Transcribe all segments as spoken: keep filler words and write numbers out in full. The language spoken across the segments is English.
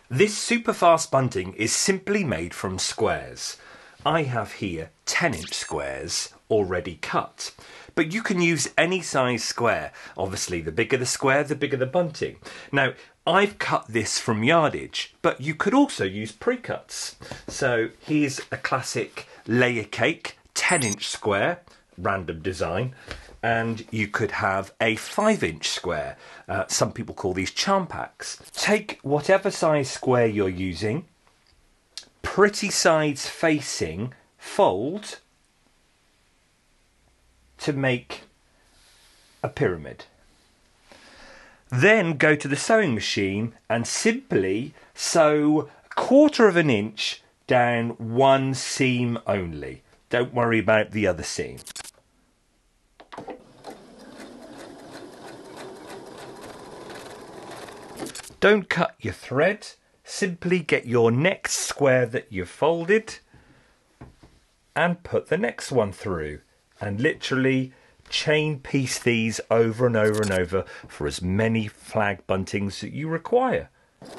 This super fast bunting is simply made from squares. I have here ten inch squares already cut, but you can use any size square. Obviously, the bigger the square, the bigger the bunting. Now, I've cut this from yardage, but you could also use pre-cuts. So here's a classic layer cake, ten inch square, random design. And you could have a five inch square. Uh, some people call these charm packs. Take whatever size square you're using, pretty sides facing, fold to make a pyramid. Then go to the sewing machine and simply sew a quarter of an inch down one seam only. Don't worry about the other seam. Don't cut your thread, simply get your next square that you've folded and put the next one through, and literally chain piece these over and over and over for as many flag buntings that you require.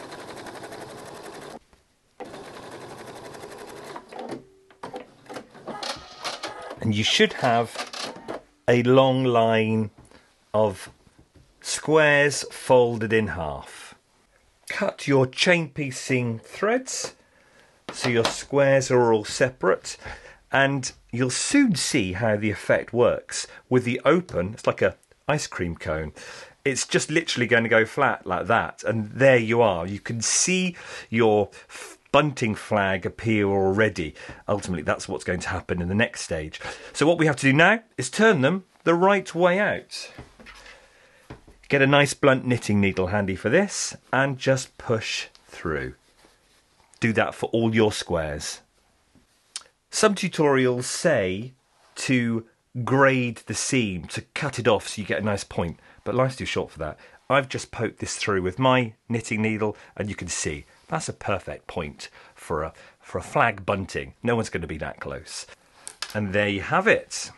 And you should have a long line of squares folded in half. Cut your chain piecing threads so your squares are all separate, and you'll soon see how the effect works. With the open, it's like a ice cream cone. It's just literally going to go flat like that, and there you are. You can see your bunting flag appear already. Ultimately, that's what's going to happen in the next stage. So what we have to do now is turn them the right way out. Get a nice blunt knitting needle handy for this and just push through. Do that for all your squares. Some tutorials say to grade the seam, to cut it off so you get a nice point, but life's too short for that. I've just poked this through with my knitting needle and you can see that's a perfect point for a, for a flag bunting. No one's going to be that close. And there you have it.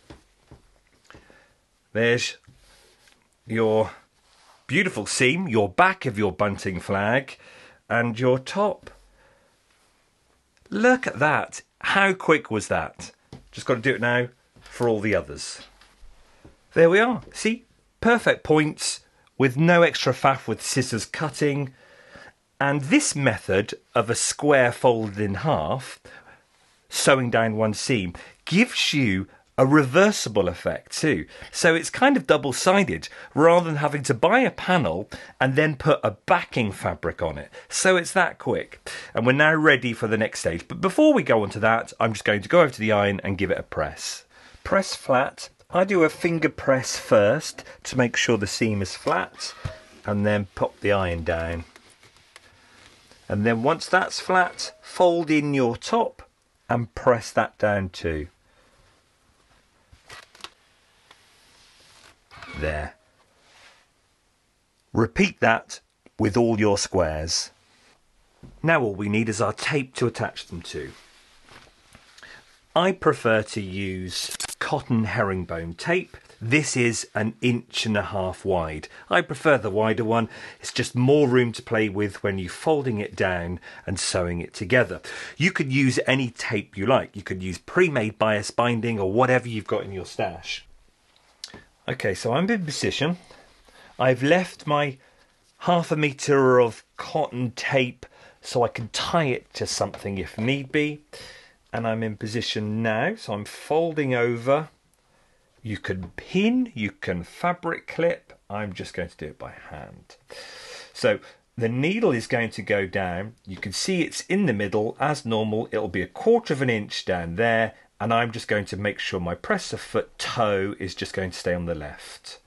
There's your beautiful seam, your back of your bunting flag, and your top. Look at that. How quick was that? Just got to do it now for all the others. There we are. See? Perfect points with no extra faff with scissors cutting. And this method of a square folded in half, sewing down one seam, gives you a reversible effect too. So it's kind of double-sided rather than having to buy a panel and then put a backing fabric on it. So it's that quick. And we're now ready for the next stage. But before we go on to that, I'm just going to go over to the iron and give it a press. Press flat. I do a finger press first to make sure the seam is flat, and then pop the iron down. And then once that's flat, fold in your top and press that down too. There. Repeat that with all your squares. Now all we need is our tape to attach them to. I prefer to use cotton herringbone tape. This is an inch and a half wide. I prefer the wider one. It's just more room to play with when you're folding it down and sewing it together. You could use any tape you like. You could use pre-made bias binding or whatever you've got in your stash. Okay, so I'm in position. I've left my half a metre of cotton tape so I can tie it to something if need be. And I'm in position now, so I'm folding over. You can pin, you can fabric clip. I'm just going to do it by hand. So the needle is going to go down. You can see it's in the middle as normal. It'll be a quarter of an inch down there. And I'm just going to make sure my presser foot toe is just going to stay on the left.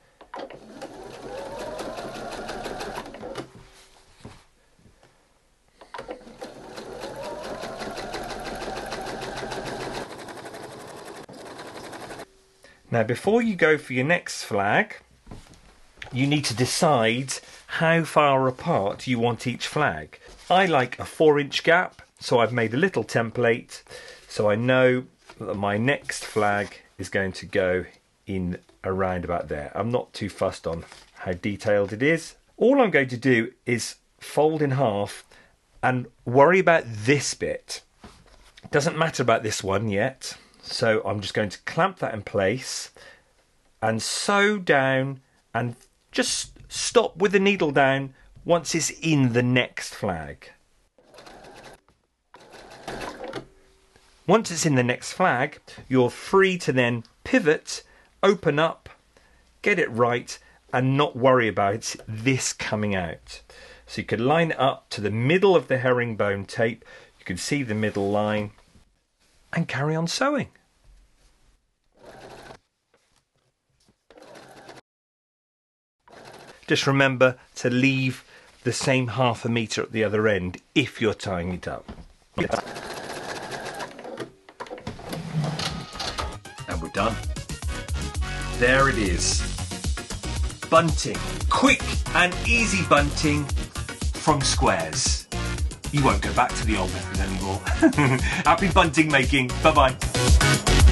Now before you go for your next flag, you need to decide how far apart you want each flag. I like a four inch gap, so I've made a little template so I know that my next flag is going to go in around about there. I'm not too fussed on how detailed it is. All I'm going to do is fold in half and worry about this bit. It doesn't matter about this one yet. So I'm just going to clamp that in place and sew down and just stop with the needle down once it's in the next flag. Once it's in the next flag, you're free to then pivot, open up, get it right, and not worry about this coming out. So you could line it up to the middle of the herringbone tape, you can see the middle line, and carry on sewing. Just remember to leave the same half a metre at the other end if you're tying it up. And we're done. There it is. Bunting. Quick and easy bunting from Squares. You won't go back to the old method anymore. Happy bunting making. Bye bye.